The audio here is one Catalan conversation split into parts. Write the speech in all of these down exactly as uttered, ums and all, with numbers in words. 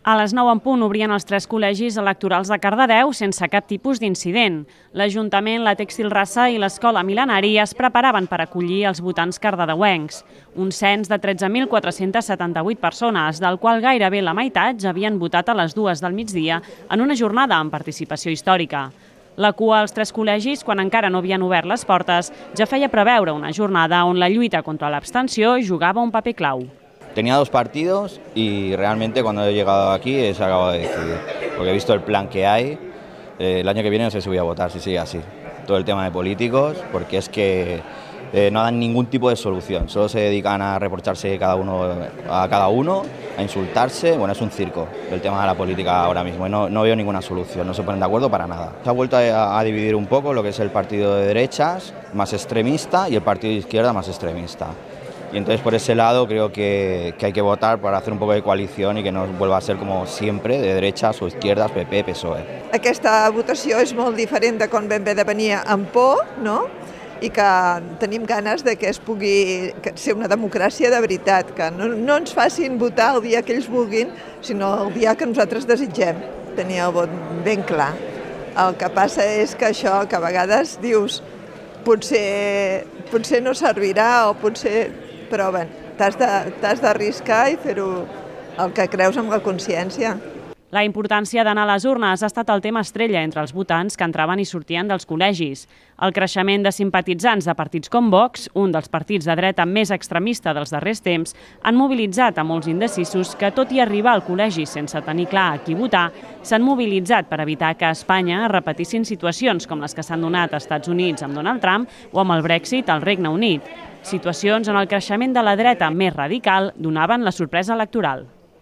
A les nou en punt obrien els tres col·legis electorals de Cardedeu sense cap tipus d'incident. L'Ajuntament, la Tèxtil Rassa i l'Escola Mil·lenari es preparaven per acollir els votants cardedeuencs. Un cens de tretze mil quatre-cents setanta-vuit persones, del qual gairebé la meitat ja havien votat a les dues del migdia en una jornada amb participació històrica. La cua als tres col·legis, quan encara no havien obert les portes, ja feia preveure una jornada on la lluita contra l'abstenció jugava un paper clau. Tenía dos partidos y realmente cuando he llegado aquí se acaba de decidir, porque he visto el plan que hay. Eh, el año que viene no sé si voy a votar, si sigue así. Todo el tema de políticos, porque es que eh, no dan ningún tipo de solución, solo se dedican a reprocharse cada uno a cada uno, a insultarse. Bueno, es un circo el tema de la política ahora mismo y no, no veo ninguna solución, no se ponen de acuerdo para nada. Se ha vuelto a, a dividir un poco lo que es el partido de derechas más extremista y el partido de izquierda más extremista. Y entonces por ese lado creo que, que hay que votar para hacer un poco de coalición y que no vuelva a ser como siempre, de derechas o izquierdas, P P, P S O E. Aquesta votació és molt diferent de quan vam haver de venir amb por, no? I que tenim ganes de que es pugui ser una democràcia de veritat, que no, no ens facin votar el dia que ells vulguin, sinó el dia que nosaltres desitgem, tenir el vot ben clar. El que passa és que això, que a vegades dius, potser, potser no servirà o potser... Però bé, t'has d'arriscar i fer-ho el que creus amb la consciència. La importància d'anar a les urnes ha estat el tema estrella entre els votants que entraven i sortien dels col·legis. El creixement de simpatitzants de partits com Vox, un dels partits de dreta més extremista dels darrers temps, han mobilitzat a molts indecisos que, tot i arribar al col·legi sense tenir clar a qui votar, s'han mobilitzat per evitar que a Espanya es repetissin situacions com les que s'han donat als Estats Units amb Donald Trump o amb el Brexit al Regne Unit. Situacions on el creixement de la dreta més radical donaven la sorpresa electoral.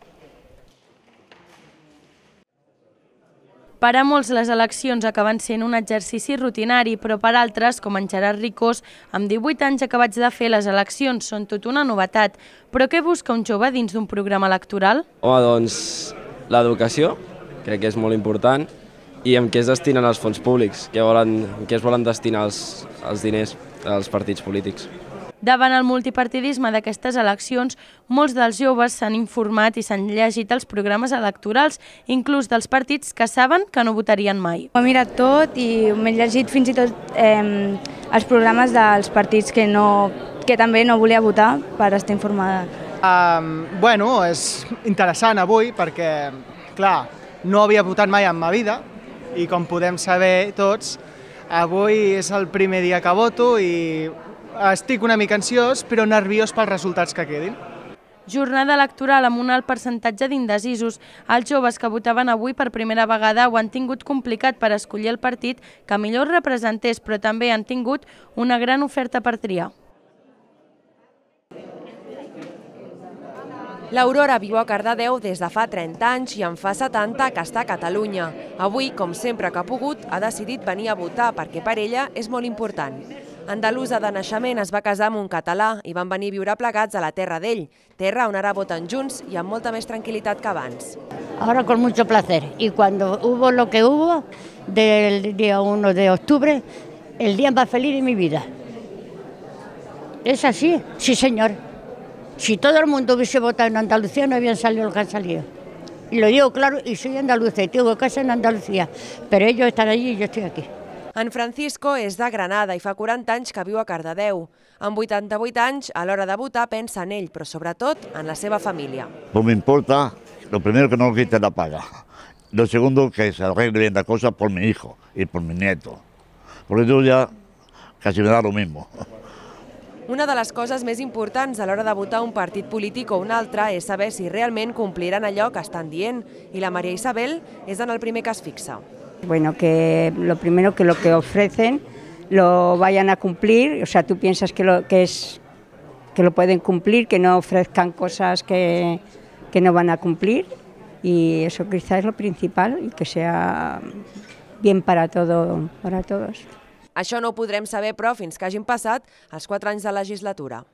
Per a molts, les eleccions acaben sent un exercici rutinari, però per altres, com en Gerard Ricós, amb divuit anys acabats de fer les eleccions, són tot una novetat. Però què busca un jove dins d'un programa electoral? Home, doncs l'educació, crec que és molt important, i en què es destinen els fons públics, què volen, en què es volen destinar els, els diners als partits polítics. Davant el multipartidisme d'aquestes eleccions, molts dels joves s'han informat i s'han llegit els programes electorals, inclús dels partits que saben que no votarien mai. Ho he mirat tot i m'he llegit fins i tot eh, els programes dels partits que, no, que també no volia votar per estar informada. Um, bueno, és interessant avui perquè, clar, no havia votat mai en ma vida i com podem saber tots, avui és el primer dia que voto i estic una mica ansiós, però nerviós pels resultats que quedin. Jornada electoral amb un alt percentatge d'indecisos. Els joves que votaven avui per primera vegada ho han tingut complicat per escollir el partit que millor representés, però també han tingut una gran oferta per triar. L'Aurora viu a Cardedeu des de fa trenta anys i en fa setanta que està a Catalunya. Avui, com sempre que ha pogut, ha decidit venir a votar perquè per ella és molt important. Andalusa de naixement es va casar amb un català i van venir a viure plegats a la terra d'ell, terra on ara voten junts i amb molta més tranquil·litat que abans. Ahora con mucho placer. Y cuando hubo lo que hubo, del día uno de octubre, el día más feliz de mi vida. Es así, sí señor. Si todo el mundo hubiese votado en Andalucía, no habían salido lo que han salido. Y lo digo claro, y soy andaluza y tengo casa en Andalucía, pero ellos están allí y yo estoy aquí. En Francisco és de Granada i fa quaranta anys que viu a Cardedeu. Amb vuitanta-vuit anys, a l'hora de votar, pensa en ell, però sobretot en la seva família. Pues me importa, lo primero que no quiten la paga. Lo segundo, que se arregle bien la cosa por mi hijo y por mi nieto. Porque yo ya casi me da lo mismo. Una de les coses més importants a l'hora de votar un partit polític o un altre és saber si realment compliran allò que estan dient. I la María Isabel és en el primer que es fixa. Bueno, que lo primero que lo que ofrecen lo vayan a cumplir, o sea, tú piensas que lo, que es, que lo pueden cumplir, que no ofrezcan cosas que, que no van a cumplir, y eso quizás es lo principal, y que sea bien para, todo, para todos. Això no ho podrem saber, però, fins que hagin passat els quatre anys de legislatura.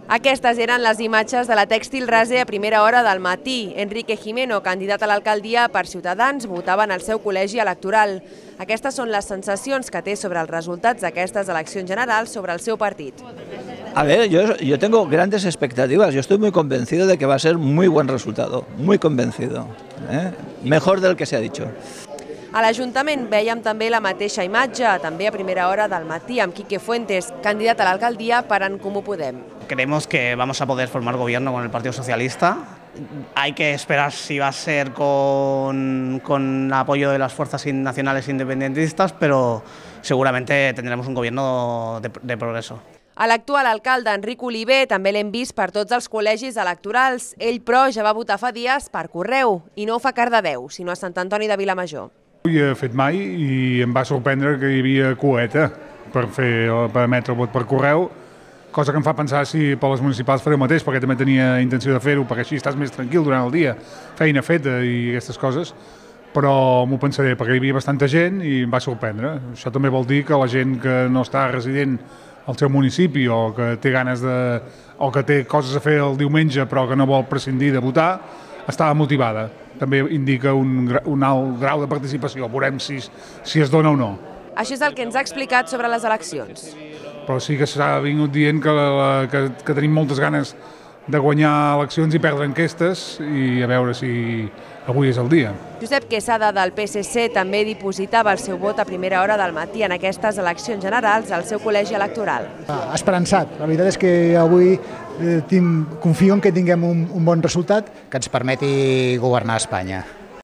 Aquestes eren les imatges de la Tèxtil Rase a primera hora del matí. Enrique Jimeno, candidat a l'alcaldia per Ciutadans, votava en el seu col·legi electoral. Aquestes són les sensacions que té sobre els resultats d'aquestes eleccions generals sobre el seu partit. A ver, yo, yo tengo grandes expectativas. Yo estoy muy convencido de que va a ser muy buen resultado. Muy convencido. ¿eh? Mejor del que se ha dicho. A l'Ajuntament veiem també la mateixa imatge, també a primera hora del matí, amb Quique Fuentes, candidat a l'alcaldia per En Comú Podem. Creemos que vamos a poder formar gobierno con el Partido Socialista. Hay que esperar si va a ser con, con apoyo de las fuerzas nacionales independentistas, pero seguramente tendremos un gobierno de, de progreso. A l'actual alcalde, Enric Oliver, també l'hem vist per tots els col·legis electorals. Ell, però, ja va votar fa dies per correu, i no ho fa a Cardedeu, sinó a Sant Antoni de Vilamajor. No ho he fet mai i em va sorprendre que hi havia coeta per, fer, per emetre el vot per correu, cosa que em fa pensar si per les municipals faré el mateix, perquè també tenia intenció de fer-ho, perquè així estàs més tranquil durant el dia, feina feta i aquestes coses, però m'ho pensaré, perquè hi havia bastanta gent i em va sorprendre. Això també vol dir que la gent que no està resident al seu municipi o que té ganes de, o que té coses a fer el diumenge però que no vol prescindir de votar, estava motivada. També indica un, un alt grau de participació. Veurem si, si es dona o no. Això és el que ens ha explicat sobre les eleccions. Però sí que s'ha vingut dient que, la, que, que tenim moltes ganes de guanyar eleccions i perdre enquestes i a veure si avui és el dia. Josep Quesada, del P S C, també dipositava el seu vot a primera hora del matí en aquestes eleccions generals al seu col·legi electoral. Esperançat. La veritat és que avui eh, tinc, confio en que tinguem un, un bon resultat que ens permeti governar Espanya.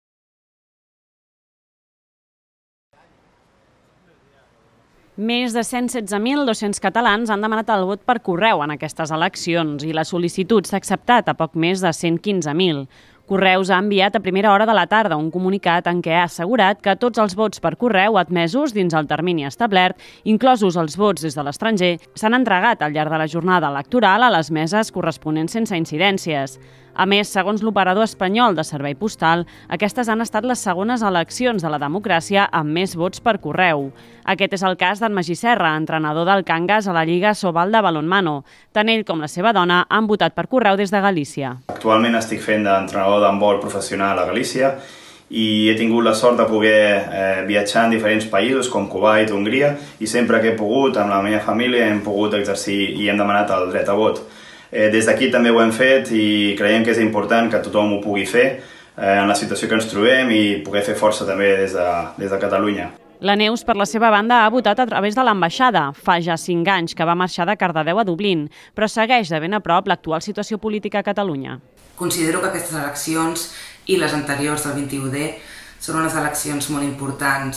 Més de cent setze mil dos-cents catalans han demanat el vot per correu en aquestes eleccions i la sol·licitud s'ha acceptat a poc més de cent quinze mil. Correus ha enviat a primera hora de la tarda un comunicat en què ha assegurat que tots els vots per correu admesos dins el termini establert, inclosos els vots des de l'estranger, s'han entregat al llarg de la jornada electoral a les meses corresponents sense incidències. A més, segons l'operador espanyol de servei postal, aquestes han estat les segones eleccions de la democràcia amb més vots per correu. Aquest és el cas d'en Magí Serra, entrenador del Cangas a la Lliga Sobal de Balonmano. Tant ell com la seva dona han votat per correu des de Galícia. Actualment estic fent d'entrenador d'handbol professional a Galícia i he tingut la sort de poder eh, viatjar en diferents països com Kuwait, Hongria, i sempre que he pogut, amb la meva família, hem pogut exercir i hem demanat el dret a vot. Eh, des d'aquí també ho hem fet i creiem que és important que tothom ho pugui fer eh, en la situació que ens trobem i poder fer força també des de, des de Catalunya. La Neus, per la seva banda, ha votat a través de l'ambaixada. Fa ja cinc anys que va marxar de Cardedeu a Dublín, però segueix de ben a prop l'actual situació política a Catalunya. Considero que aquestes eleccions i les anteriors del vint-i-u D són unes eleccions molt importants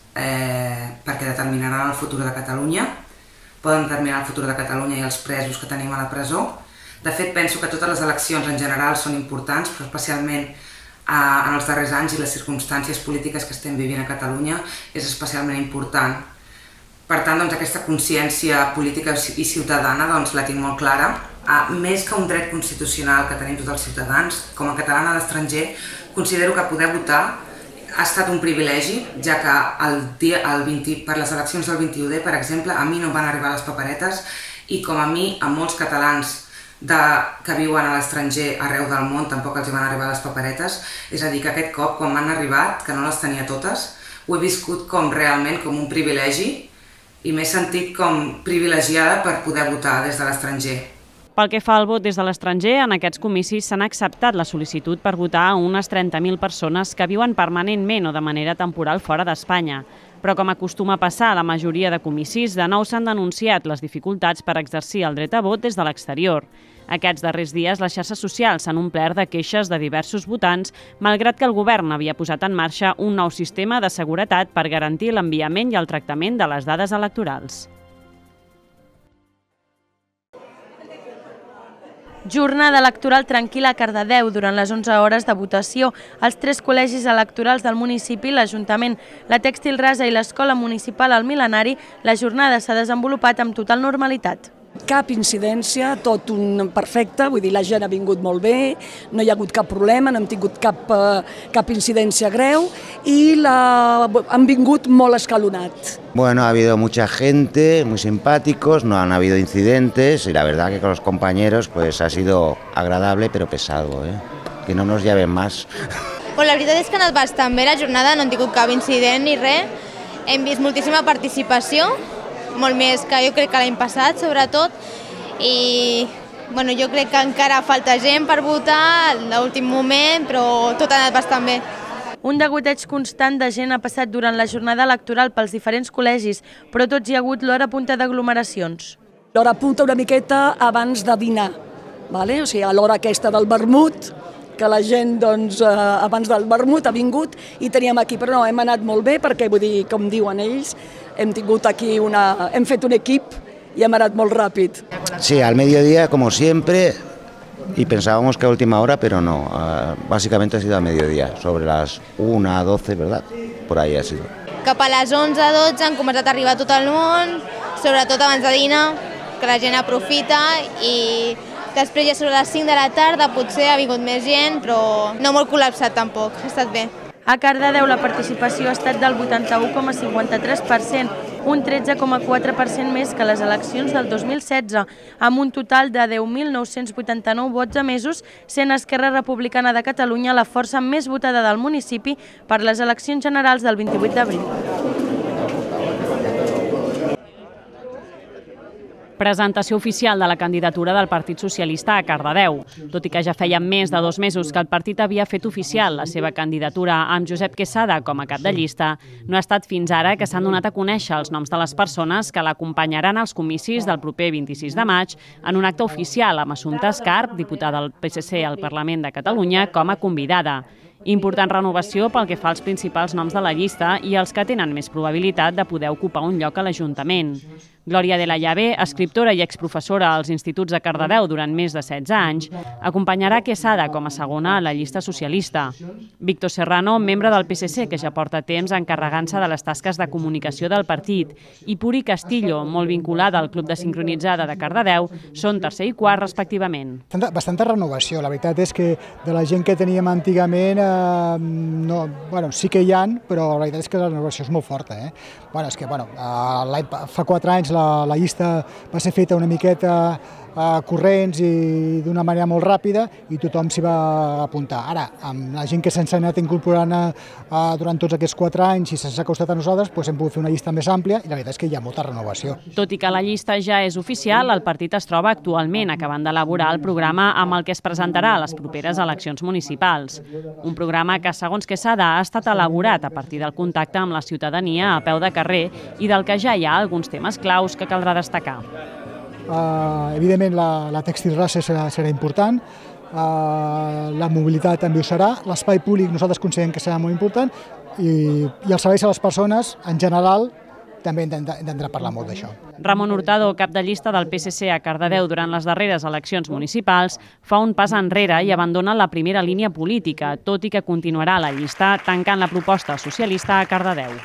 eh, perquè determinaran el futur de Catalunya, poden determinar el futur de Catalunya i els presos que tenim a la presó. De fet, penso que totes les eleccions en general són importants, però especialment en els darrers anys i les circumstàncies polítiques que estem vivint a Catalunya és especialment important. Per tant, doncs, aquesta consciència política i ciutadana doncs, la tinc molt clara. Més que un dret constitucional que tenim tots els ciutadans, com a catalana a l'estranger, considero que poder votar ha estat un privilegi, ja que el dia, el vint, per les eleccions del vint-i-u D, per exemple, a mi no van arribar les paperetes i com a mi, a molts catalans de, que viuen a l'estranger arreu del món tampoc els van arribar les paperetes. És a dir, que aquest cop, quan m'han arribat, que no les tenia totes, ho he viscut com realment com un privilegi i m'he sentit com privilegiada per poder votar des de l'estranger. Pel que fa al vot des de l'estranger, en aquests comicis s'han acceptat la sol·licitud per votar a unes trenta mil persones que viuen permanentment o de manera temporal fora d'Espanya. Però com acostuma a passar a la majoria de comicis, de nou s'han denunciat les dificultats per exercir el dret a vot des de l'exterior. Aquests darrers dies, les xarxes socials s'han omplert de queixes de diversos votants, malgrat que el govern havia posat en marxa un nou sistema de seguretat per garantir l'enviament i el tractament de les dades electorals. Jornada electoral tranquil·la a Cardedeu durant les onze hores de votació. Els tres col·legis electorals del municipi, l'Ajuntament, la Tèxtil Rase i l'Escola Municipal al Mil·lenari, la jornada s'ha desenvolupat amb total normalitat. Cap incidència, tot un perfecte, vull dir, la gent ha vingut molt bé, no hi ha hagut cap problema, no hem tingut cap, cap incidència greu i la, han vingut molt escalonat. Bueno, ha habido mucha gente, muy simpáticos, no han habido incidentes y la verdad que con los compañeros pues ha sido agradable pero pesado, ¿eh? Que no nos lleven más. Pues la veritat és que ha anat bastant bé la jornada, no hem tingut cap incident ni res, hem vist moltíssima participació, molt més que jo crec que l'any passat, sobretot, i bueno, jo crec que encara falta gent per votar a l'últim moment, però tot ha anat bastant bé. Un degoteig constant de gent ha passat durant la jornada electoral pels diferents col·legis, però tots hi ha hagut l'hora punta d'aglomeracions. L'hora punta una miqueta abans de dinar, vale? O sigui, a l'hora aquesta del vermut, que la gent doncs, eh, abans del vermut ha vingut i teníem aquí, però no, hem anat molt bé perquè, vull dir, com diuen ells, hem tingut aquí una... hem fet un equip i hem anat molt ràpid. Sí, al mediodía, como siempre, y pensábamos que a última hora, pero no, uh, básicamente ha sido al mediodía, sobre las una, doce, ¿verdad? Por ahí ha sido. Cap a les onze, dotze han començat a arribar tot el món, sobretot abans de dinar, que la gent aprofita, i després ja sobre les cinc de la tarda potser ha vingut més gent, però no molt col·lapsat tampoc, ha estat bé. A Cardedeu la participació ha estat del vuitanta-u coma cinquanta-tres per cent, un tretze coma quatre per cent més que les eleccions del dos mil setze, amb un total de deu mil nou-cents vuitanta-nou vots emesos, sent Esquerra Republicana de Catalunya la força més votada del municipi per les eleccions generals del vint-i-vuit d'abril. Presentació oficial de la candidatura del Partit Socialista a Cardedeu. Tot i que ja feia més de dos mesos que el partit havia fet oficial la seva candidatura amb Josep Quesada com a cap de llista, no ha estat fins ara que s'han donat a conèixer els noms de les persones que l'acompanyaran als comicis del proper vint-i-sis de maig en un acte oficial amb Assumpta Escarp, diputada del P S C al Parlament de Catalunya, com a convidada. Important renovació pel que fa als principals noms de la llista i els que tenen més probabilitat de poder ocupar un lloc a l'Ajuntament. Glòria de la Llave, escriptora i exprofessora als instituts de Cardedeu durant més de setze anys, acompanyarà Quesada com a segona a la llista socialista. Víctor Serrano, membre del P S C, que ja porta temps encarregant-se de les tasques de comunicació del partit, i Puri Castillo, molt vinculada al Club de Sincronitzada de Cardedeu, són tercer i quart respectivament. Bastanta renovació. La veritat és que de la gent que teníem antigament, eh, no, bueno, sí que hi ha, però la veritat és que la renovació és molt forta. Eh? Bueno, és que, bueno, eh, fa quatre anys La, la llista va ser feta una miqueta a corrents i d'una manera molt ràpida i tothom s'hi va apuntar. Ara, amb la gent que se'ns ha anat incorporant a, a, durant tots aquests quatre anys i s'ha acostat a nosaltres, doncs hem pogut fer una llista més àmplia i la veritat és que hi ha molta renovació. Tot i que la llista ja és oficial, el partit es troba actualment acabant d'elaborar el programa amb el que es presentarà a les properes eleccions municipals. Un programa que, segons Quesada, ha estat elaborat a partir del contacte amb la ciutadania a peu de carrer i del que ja hi ha alguns temes claus que caldrà destacar. Uh, evidentment la, la tèxtil raça serà, serà important, uh, la mobilitat també ho serà, l'espai públic nosaltres considerem que serà molt important i, i els serveis a les persones en general també hem de parlar molt d'això. Ramon Hurtado, cap de llista del P S C a Cardedeu durant les darreres eleccions municipals, fa un pas enrere i abandona la primera línia política, tot i que continuarà a la llista tancant la proposta socialista a Cardedeu.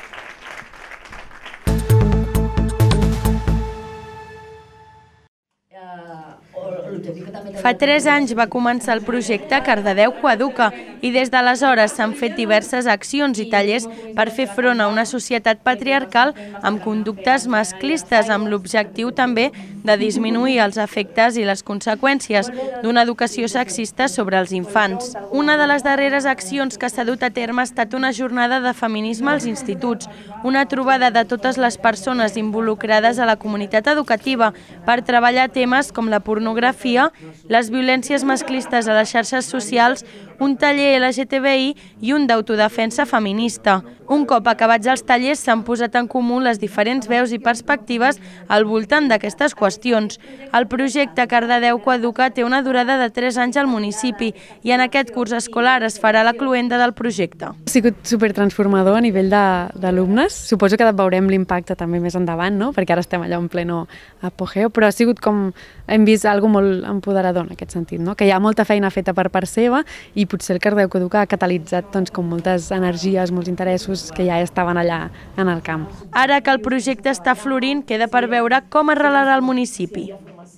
Fa tres anys va començar el projecte Cardedeu Coeduca i des d'aleshores s'han fet diverses accions i tallers per fer front a una societat patriarcal amb conductes masclistes, amb l'objectiu també de disminuir els efectes i les conseqüències d'una educació sexista sobre els infants. Una de les darreres accions que s'ha dut a terme ha estat una jornada de feminisme als instituts, una trobada de totes les persones involucrades a la comunitat educativa per treballar temes com la pornografia, les violències masclistes a les xarxes socials, un taller L G T B I i un d'autodefensa feminista. Un cop acabats els tallers s'han posat en comú les diferents veus i perspectives al voltant d'aquestes qüestions. El projecte Cardedeu Coeduca té una durada de tres anys al municipi i en aquest curs escolar es farà la cloenda del projecte. Ha sigut supertransformador a nivell d'alumnes. Suposo que veurem l'impacte també més endavant, no? Perquè ara estem allà en pleno apogeu, però ha sigut com hem vist alguna molt empoderador en aquest sentit, no? Que hi ha molta feina feta per part seva i potser el Cardedeu Coeduca ha catalitzat doncs, com moltes energies, molts interessos que ja estaven allà en el camp. Ara que el projecte està florint, queda per veure com arrelarà el municipi.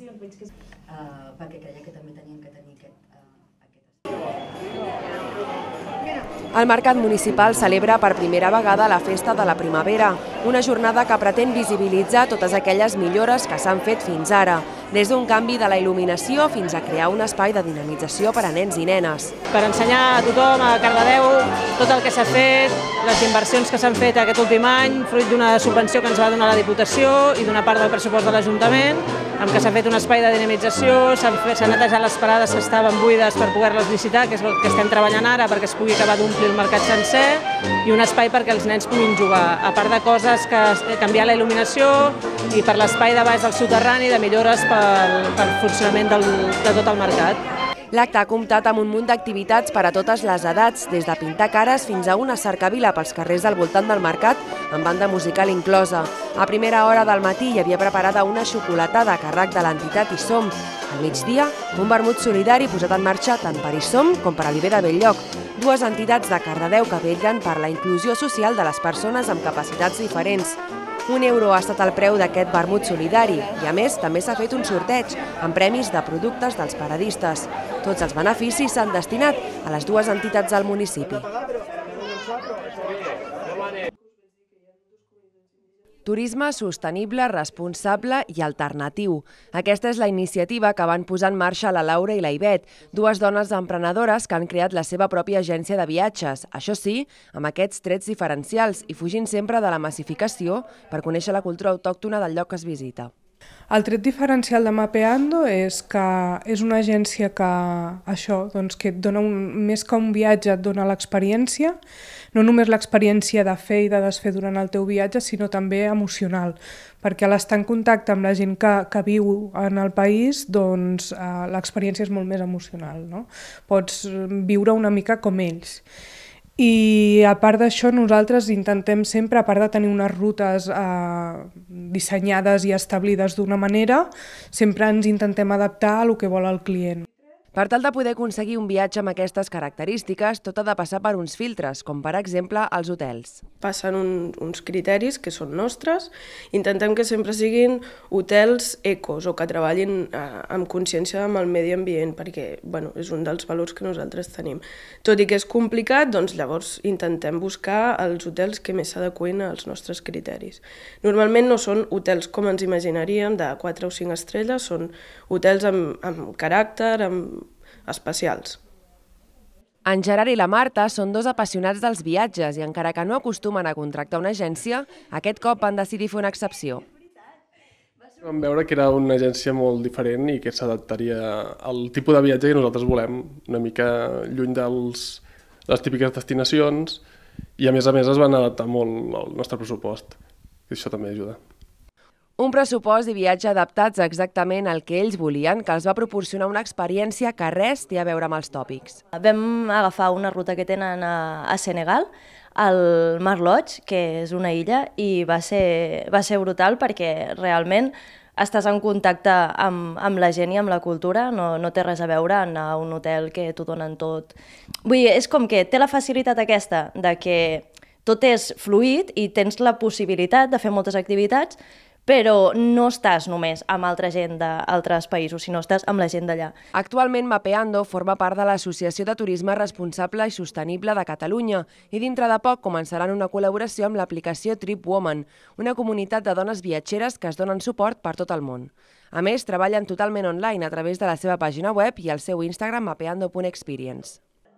El Mercat Municipal celebra per primera vegada la Festa de la Primavera, una jornada que pretén visibilitzar totes aquelles millores que s'han fet fins ara, des d'un canvi de la il·luminació fins a crear un espai de dinamització per a nens i nenes. Per ensenyar a tothom, a Cardedeu, tot el que s'ha fet, les inversions que s'han fet aquest últim any, fruit d'una subvenció que ens va donar la Diputació i d'una part del pressupost de l'Ajuntament, amb què s'ha fet un espai de dinamització, s'han netejat les parades que estaven buides per poder-les visitar, que és el que estem treballant ara perquè es pugui acabar d'omplir el mercat sencer, i un espai perquè els nens puguin jugar, a part de coses que canviar la il·luminació i per l'espai de baix del soterrani, de millores pel, pel funcionament del, de tot el mercat. L'acte ha comptat amb un munt d'activitats per a totes les edats, des de pintar cares fins a una cercavila pels carrers del voltant del mercat, amb banda musical inclosa. A primera hora del matí hi havia preparada una xocolatada a càrrec de l'entitat I Som. Al migdia, un vermut solidari posat en marxa tant per I Som com per a l'I B de Belllloc, dues entitats de Cardedeu que vetllen per la inclusió social de les persones amb capacitats diferents. Un euro ha estat el preu d'aquest vermut solidari i, a més, també s'ha fet un sorteig amb premis de productes dels paradistes. Tots els beneficis s'han destinat a les dues entitats del municipi. Turisme sostenible, responsable i alternatiu. Aquesta és la iniciativa que van posar en marxa la Laura i la Ivet, dues dones emprenedores que han creat la seva pròpia agència de viatges, això sí, amb aquests trets diferencials i fugint sempre de la massificació per conèixer la cultura autòctona del lloc que es visita. El tret diferencial de Mapeando és que és una agència que, això, doncs, que et dona un, més que un viatge, et dona l'experiència, no només l'experiència de fer i de desfer durant el teu viatge, sinó també emocional, perquè a l'estar en contacte amb la gent que, que viu en el país, doncs eh, l'experiència és molt més emocional, no? Pots viure una mica com ells. I a part d'això nosaltres intentem sempre, a part de tenir unes rutes eh, dissenyades i establides d'una manera, sempre ens intentem adaptar a el que vol el client. Per tal de poder aconseguir un viatge amb aquestes característiques, tot ha de passar per uns filtres, com per exemple els hotels. Passen un, uns criteris que són nostres, intentem que sempre siguin hotels ecos o que treballin eh, amb consciència amb el medi ambient, perquè bueno, és un dels valors que nosaltres tenim. Tot i que és complicat, doncs llavors intentem buscar els hotels que més s'adeqüin als nostres criteris. Normalment no són hotels com ens imaginaríem, de quatre o cinc estrelles, són hotels amb, amb caràcter, amb especials. En Gerard i la Marta són dos apassionats dels viatges i encara que no acostumen a contractar una agència, aquest cop van decidir fer una excepció. Vam veure que era una agència molt diferent i que s'adaptaria al tipus de viatge que nosaltres volem, una mica lluny dels, de les típiques destinacions, i a més a més es van adaptar molt al nostre pressupost, i això també ajuda. Un pressupost i viatge adaptats exactament al que ells volien, que els va proporcionar una experiència que res té a veure amb els tòpics. Vam agafar una ruta que tenen a, a Senegal, al Mar Lodge, que és una illa, i va ser, va ser brutal perquè realment estàs en contacte amb, amb la gent i amb la cultura, no, no té res a veure anar a un hotel que t'ho donen tot. Vull dir, és com que té la facilitat aquesta de que tot és fluid i tens la possibilitat de fer moltes activitats, però no estàs només amb altra gent d'altres països, sinó estàs amb la gent d'allà. Actualment Mapeando forma part de l'Associació de Turisme Responsable i Sostenible de Catalunya i dintre de poc començaran una col·laboració amb l'aplicació Trip Woman, una comunitat de dones viatgeres que es donen suport per tot el món. A més, treballen totalment online a través de la seva pàgina web i el seu Instagram mapeando punt experience.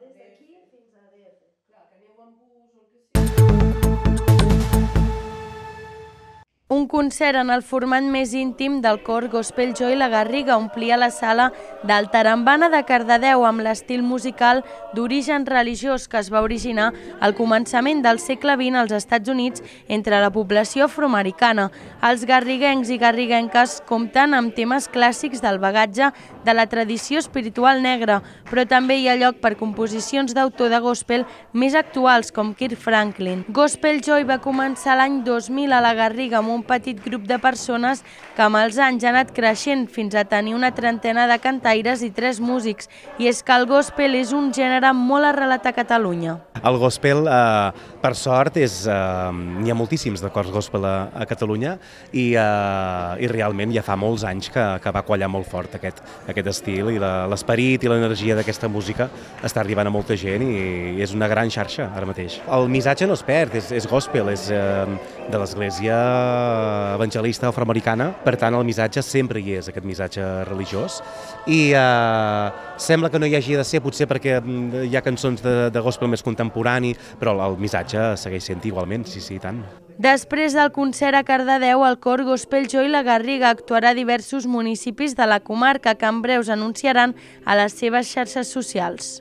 Un concert en el format més íntim del cor Gospel Joy La Garriga omplia la sala del Tarambana de Cardedeu amb l'estil musical d'origen religiós que es va originar al començament del segle vint als Estats Units entre la població afroamericana. Els garriguencs i garriguenques compten amb temes clàssics del bagatge de la tradició espiritual negra, però també hi ha lloc per composicions d'autor de gospel més actuals com Kirk Franklin. Gospel Joy va començar l'any dos mil a la Garriga amb un petit grup de persones que amb els anys ha anat creixent fins a tenir una trentena de cantaires i tres músics. I és que el gospel és un gènere molt arrelat a Catalunya. El gospel, eh, per sort, n'hi ha moltíssims de cors gospel a, a Catalunya i, uh, i realment ja fa molts anys que, que va quallar molt fort aquest, aquest estil i l'esperit i l'energia d'aquesta música està arribant a molta gent i, i és una gran xarxa ara mateix. El missatge no es perd, és, és gospel, és uh, de l'església evangelista afroamericana, per tant el missatge sempre hi és, aquest missatge religiós, i uh, sembla que no hi hagi de ser, potser perquè hi ha cançons de, de gospel més contemporani, però el missatge segueix sent igualment, sí, sí, tant. Després del concert a Cardedeu, el cor Gospel Joy La Garriga actuarà a diversos municipis de la comarca que en breus anunciaran a les seves xarxes socials.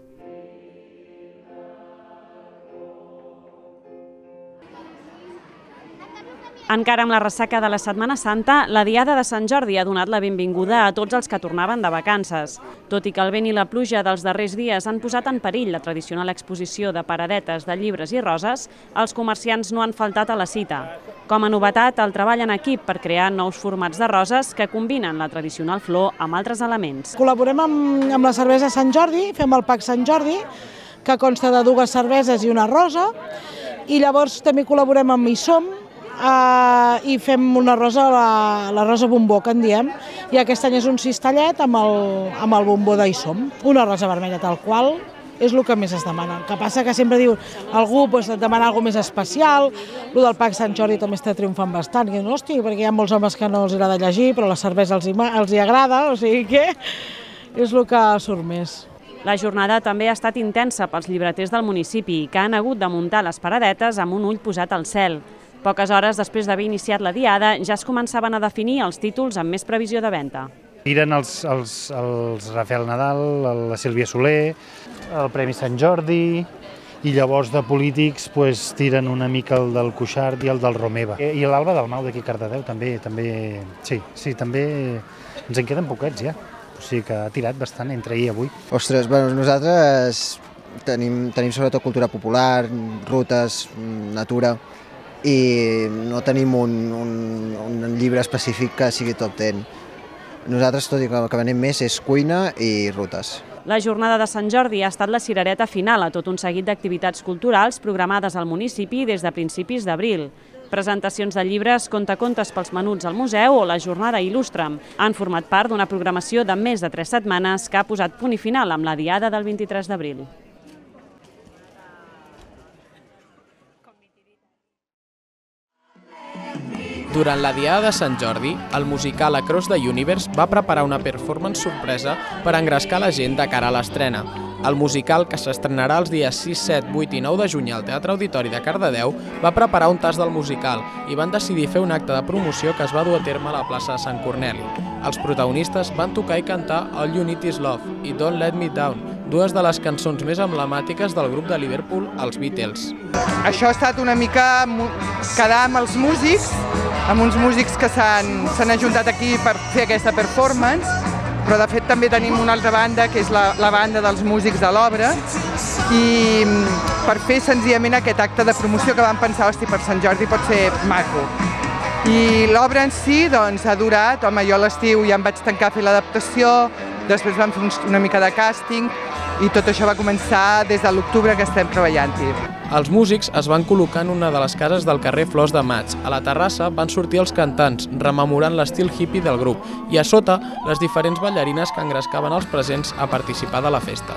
Encara amb la ressaca de la Setmana Santa, la Diada de Sant Jordi ha donat la benvinguda a tots els que tornaven de vacances. Tot i que el vent i la pluja dels darrers dies han posat en perill la tradicional exposició de paradetes de llibres i roses, els comerciants no han faltat a la cita. Com a novetat, el treball en equip per crear nous formats de roses que combinen la tradicional flor amb altres elements. Col·laborem amb, amb la cervesa Sant Jordi, fem el pack Sant Jordi, que consta de dues cerveses i una rosa, i llavors també col·laborem amb Hi Som, Uh, i fem una rosa, la, la rosa bombó, que en diem, i aquest any és un cistellet amb el, amb el bombó d'Hi Som, una rosa vermella tal qual, és el que més es demana. El que passa que sempre diu algú pues, et demana alguna més especial, el del pack Sant Jordi també està triomfant bastant, que no, hosti, perquè hi ha molts homes que no els agrada llegir, però la cervesa els hi, els hi agrada, o sigui que és el que surt més. La jornada també ha estat intensa pels llibreters del municipi, que han hagut de muntar les paradetes amb un ull posat al cel. Poques hores després d'haver iniciat la diada, ja es començaven a definir els títols amb més previsió de venda. Tiren els, els, els Rafael Nadal, la Sílvia Soler, el Premi Sant Jordi, i llavors de polítics pues, tiren una mica el del Cuixart i el del Romeva. I l'Alba Dalmau d'aquí a Cardedeu també, també, sí, sí, també ens en queden poquets ja. O sigui que ha tirat bastant entre ahir i avui. Ostres, bueno, nosaltres tenim, tenim sobretot cultura popular, rutes, natura, i no tenim un, un, un llibre específic que sigui top ten. Nosaltres, tot i que el que venem més, és cuina i rutes. La jornada de Sant Jordi ha estat la cirereta final a tot un seguit d'activitats culturals programades al municipi des de principis d'abril. Presentacions de llibres, contacontes pels menuts al museu o la jornada Il·lustra'm han format part d'una programació de més de tres setmanes que ha posat punt i final amb la diada del vint-i-tres d'abril. Durant la Diada de Sant Jordi, el musical Across the Universe va preparar una performance sorpresa per engrescar la gent de cara a l'estrena. El musical, que s'estrenarà els dies sis, set, vuit i nou de juny al Teatre Auditori de Cardedeu, va preparar un tast del musical i van decidir fer un acte de promoció que es va dur a terme a la plaça de Sant Corneli. Els protagonistes van tocar i cantar All You Need Is Love i Don't Let Me Down, dues de les cançons més emblemàtiques del grup de Liverpool, els Beatles. Això ha estat una mica quedar amb els músics, amb uns músics que s'han ajuntat aquí per fer aquesta performance, però de fet també tenim una altra banda, que és la, la banda dels músics de l'obra, i per fer senzillament aquest acte de promoció que vam pensar, hosti, per Sant Jordi pot ser maco. I l'obra en si doncs, ha durat, home, jo a l'estiu ja em vaig tancar a fer l'adaptació, després vam fer una mica de càsting, i tot això va començar des de l'octubre que estem treballant-hi. Els músics es van col·locar en una de les cases del carrer Flors de Maig. A la terrassa van sortir els cantants, rememorant l'estil hippie del grup, i a sota les diferents ballarines que engrescaven els presents a participar de la festa.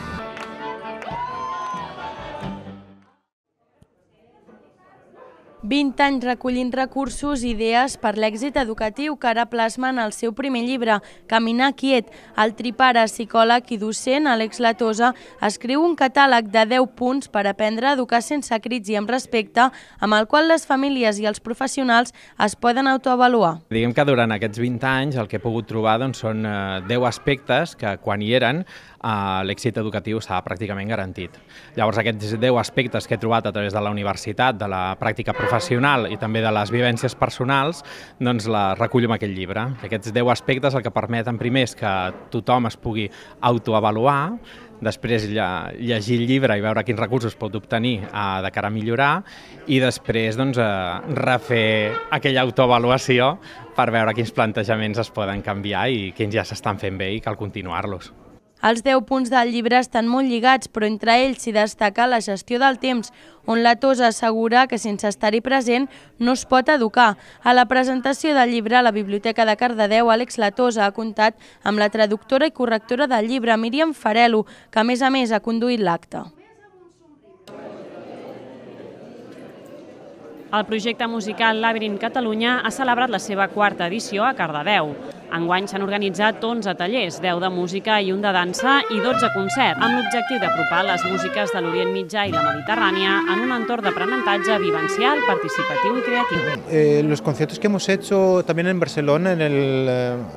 vint anys recollint recursos i idees per l'èxit educatiu que ara plasmen el seu primer llibre, Caminar quiet. El tripare, psicòleg i docent, Àlex Latosa, escriu un catàleg de deu punts per aprendre a educar sense crits i amb respecte, amb el qual les famílies i els professionals es poden autoavaluar. Diguem que durant aquests vint anys el que he pogut trobar doncs, són deu aspectes que quan hi eren l'èxit educatiu estava pràcticament garantit. Llavors aquests deu aspectes que he trobat a través de la universitat, de la pràctica professional i també de les vivències personals, doncs la recullo en aquest llibre. Aquests deu aspectes el que permeten primer és que tothom es pugui autoavaluar, després llegir el llibre i veure quins recursos pot obtenir de cara a millorar i després doncs, refer aquella autoavaluació per veure quins plantejaments es poden canviar i quins ja s'estan fent bé i cal continuar-los. Els deu punts del llibre estan molt lligats, però entre ells s'hi destaca la gestió del temps, on la Tosa assegura que sense estar-hi present no es pot educar. A la presentació del llibre a la Biblioteca de Cardedeu, Àlex Latosa ha comptat amb la traductora i correctora del llibre, Míriam Farelo, que a més a més ha conduït l'acte. El projecte musical Labyrinth Catalunya ha celebrat la seva quarta edició a Cardedeu. Enguany s'han organitzat onze tallers, deu de música i un de dansa i dotze concerts, amb l'objectiu d'apropar les músiques de l'Orient Mitjà i la Mediterrània en un entorn d'aprenentatge vivencial, participatiu y creativo. Eh, los conciertos que hemos hecho también en Barcelona, en el,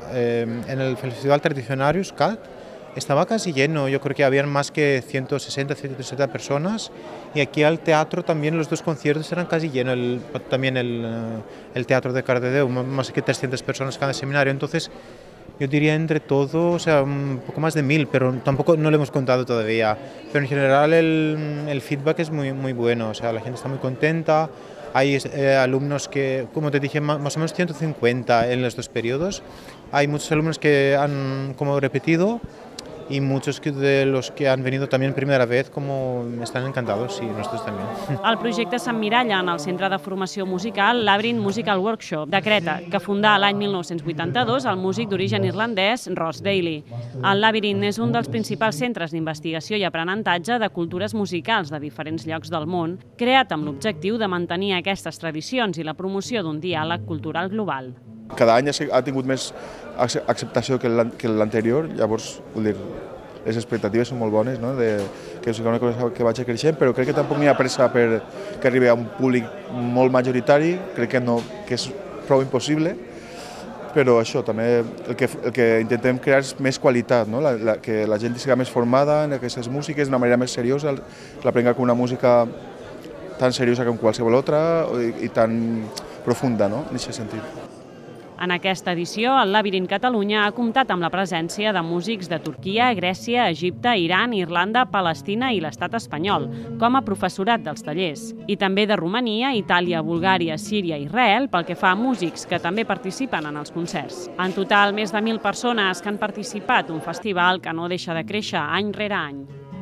eh, en el Festival Tradicionarius, C A T, estaba casi lleno. Yo creo que habían más que ciento sesenta, ciento setenta personas, y aquí al teatro también los dos conciertos eran casi llenos, el, también el, el teatro de Cardedeu, más que trescientas personas cada seminario. Entonces yo diría entre todo, o sea, un poco más de mil, pero tampoco no lo hemos contado todavía. Pero en general el, el feedback es muy, muy bueno, o sea, la gente está muy contenta. Hay eh, alumnos que, como te dije, más o menos ciento cincuenta en los dos periodos. Hay muchos alumnos que han como repetido, y muchos de los que han venido también primera vez como están encantados, y nosotros también. El projecte s'emmiralla en el Centre de Formació Musical Labyrinth Musical Workshop de Creta, que fundà l'any mil nou-cents vuitanta-dos el músic d'origen irlandès Ross Daly. El Labyrinth és un dels principals centres d'investigació i aprenentatge de cultures musicals de diferents llocs del món, creat amb l'objectiu de mantenir aquestes tradicions i la promoció d'un diàleg cultural global. Cada any ha tingut més acceptació que l'anterior, llavors, vull dir, les expectatives són molt bones, no? De, que és una cosa que vagi creixent, però crec que tampoc n'hi ha pressa per que arribi a un públic molt majoritari, crec que, no, que és prou impossible, però això, també el que, el que intentem crear és més qualitat, no? la, la, que la gent sigui més formada en aquestes músiques d'una manera més seriosa, la prenga com una música tan seriosa com qualsevol altra i, i tan profunda, no? En aquest sentit. En aquesta edició, el Labyrinth Catalunya ha comptat amb la presència de músics de Turquia, Grècia, Egipte, Iran, Irlanda, Palestina i l'estat espanyol, com a professorat dels tallers. I també de Romania, Itàlia, Bulgària, Síria i Israel, pel que fa a músics que també participen en els concerts. En total, més de mil persones que han participat, un festival que no deixa de créixer any rere any.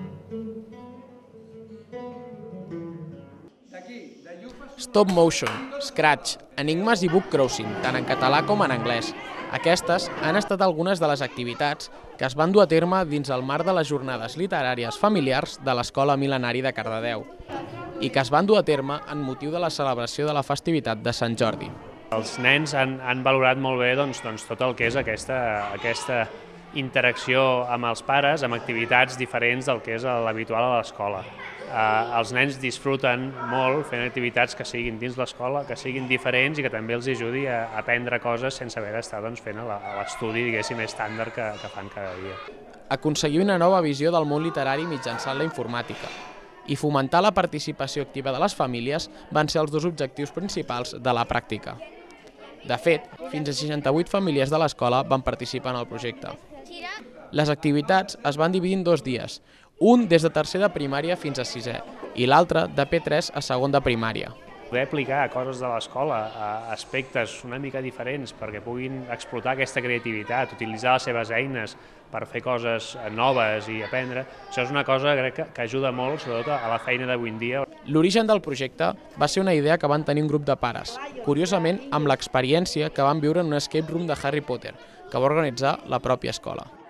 Stop Motion, Scratch, Enigmes i Book Crossing, tant en català com en anglès. Aquestes han estat algunes de les activitats que es van dur a terme dins el marc de les jornades literàries familiars de l'Escola Mil·lenari de Cardedeu i que es van dur a terme en motiu de la celebració de la festivitat de Sant Jordi. Els nens han, han valorat molt bé doncs, doncs, tot el que és aquesta, aquesta interacció amb els pares, amb activitats diferents del que és l'habitual a l'escola. Eh, els nens disfruten molt fent activitats que siguin dins l'escola, que siguin diferents i que també els ajudi a aprendre coses sense haver d'estar doncs, fent l'estudi, diguéssim, estàndard que, que fan cada dia. Aconseguir una nova visió del món literari mitjançant la informàtica i fomentar la participació activa de les famílies van ser els dos objectius principals de la pràctica. De fet, fins a seixanta-vuit famílies de l'escola van participar en el projecte. Les activitats es van dividir en dos dies, un des de tercer de primària fins a sisè i l'altre de P tres a segon de primària. Poder aplicar a coses de l'escola, a aspectes una mica diferents perquè puguin explotar aquesta creativitat, utilitzar les seves eines per fer coses noves i aprendre, això és una cosa crec que, que ajuda molt, sobretot a la feina d'avui en dia. L'origen del projecte va ser una idea que van tenir un grup de pares, curiosament amb l'experiència que van viure en un escape room de Harry Potter, que va organitzar la pròpia escola.